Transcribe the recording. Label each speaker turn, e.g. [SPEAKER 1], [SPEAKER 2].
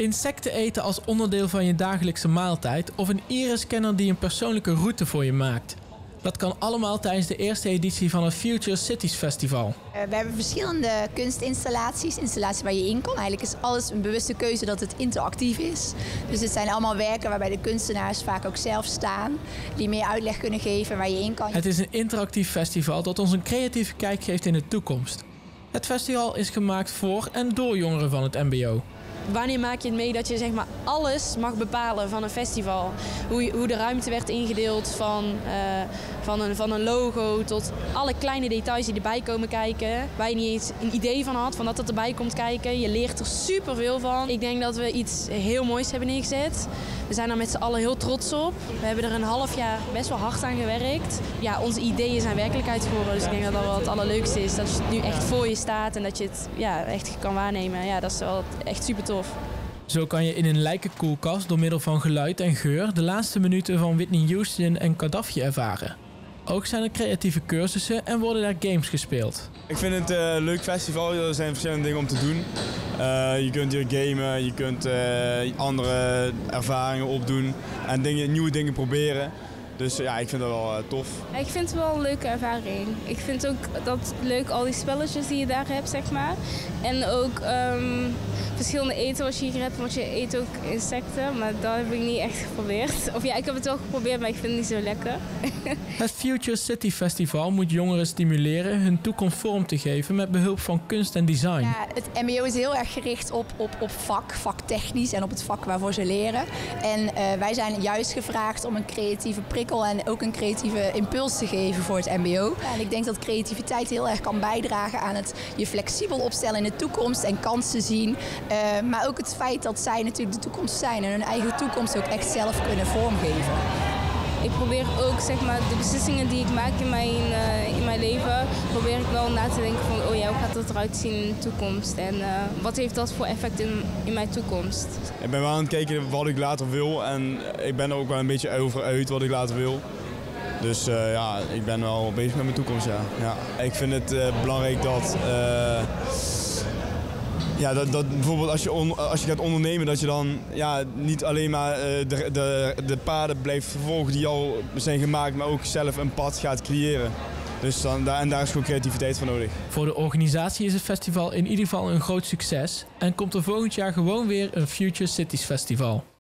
[SPEAKER 1] Insecten eten als onderdeel van je dagelijkse maaltijd of een iris-scanner die een persoonlijke route voor je maakt. Dat kan allemaal tijdens de eerste editie van het Future Cities Festival.
[SPEAKER 2] We hebben verschillende kunstinstallaties, installaties waar je in kan. Eigenlijk is alles een bewuste keuze dat het interactief is. Dus het zijn allemaal werken waarbij de kunstenaars vaak ook zelf staan, die meer uitleg kunnen geven waar je in kan.
[SPEAKER 1] Het is een interactief festival dat ons een creatieve kijk geeft in de toekomst. Het festival is gemaakt voor en door jongeren van het mbo.
[SPEAKER 3] Wanneer maak je het mee dat je zeg maar alles mag bepalen van een festival? Hoe de ruimte werd ingedeeld van een logo tot alle kleine details die erbij komen kijken. Waar je niet eens een idee van had, van dat het erbij komt kijken. Je leert er superveel van. Ik denk dat we iets heel moois hebben neergezet. We zijn er met z'n allen heel trots op. We hebben er een half jaar best wel hard aan gewerkt. Ja, onze ideeën zijn werkelijkheid geworden. Dus ik denk dat dat wel het allerleukste is. Dat het nu echt voor je staat en dat je het echt kan waarnemen. Ja, dat is wel echt super tof.
[SPEAKER 1] Zo kan je in een lijkenkoelkast door middel van geluid en geur de laatste minuten van Whitney Houston en Gaddafi ervaren. Ook zijn er creatieve cursussen en worden daar games gespeeld.
[SPEAKER 4] Ik vind het een leuk festival. Er zijn verschillende dingen om te doen. Je kunt hier gamen, je kunt andere ervaringen opdoen en nieuwe dingen proberen. Dus ja, ik vind dat wel tof.
[SPEAKER 5] Ik vind het wel een leuke ervaring. Ik vind ook dat leuk, al die spelletjes die je daar hebt, zeg maar. En ook verschillende eten wat je hier hebt, want je eet ook insecten. Maar dat heb ik niet echt geprobeerd. Of ja, ik heb het wel geprobeerd, maar ik vind het niet zo lekker.
[SPEAKER 1] Het Future City Festival moet jongeren stimuleren hun toekomst vorm te geven met behulp van kunst en design.
[SPEAKER 2] Ja, het mbo is heel erg gericht op vaktechnisch en op het vak waarvoor ze leren. En wij zijn juist gevraagd om een creatieve prikkel en ook een creatieve impuls te geven voor het mbo. En ik denk dat creativiteit heel erg kan bijdragen aan het je flexibel opstellen in de toekomst en kansen zien. Maar ook het feit dat zij natuurlijk de toekomst zijn en hun eigen toekomst ook echt zelf kunnen vormgeven.
[SPEAKER 5] Ik probeer ook zeg maar, de beslissingen die ik maak in mijn leven, probeer ik wel na te denken van oh ja, hoe gaat dat eruit zien in de toekomst en wat heeft dat voor effect in mijn toekomst.
[SPEAKER 4] Ik ben wel aan het kijken wat ik later wil en ik ben er ook wel een beetje over uit wat ik later wil. Dus ja, ik ben wel bezig met mijn toekomst, ja. Ik vind het belangrijk dat... Ja, dat bijvoorbeeld als je gaat ondernemen, dat je dan niet alleen maar de paden blijft vervolgen die al zijn gemaakt, maar ook zelf een pad gaat creëren. Dus daar is gewoon creativiteit voor nodig.
[SPEAKER 1] Voor de organisatie is het festival in ieder geval een groot succes en komt er volgend jaar gewoon weer een Future Cities Festival.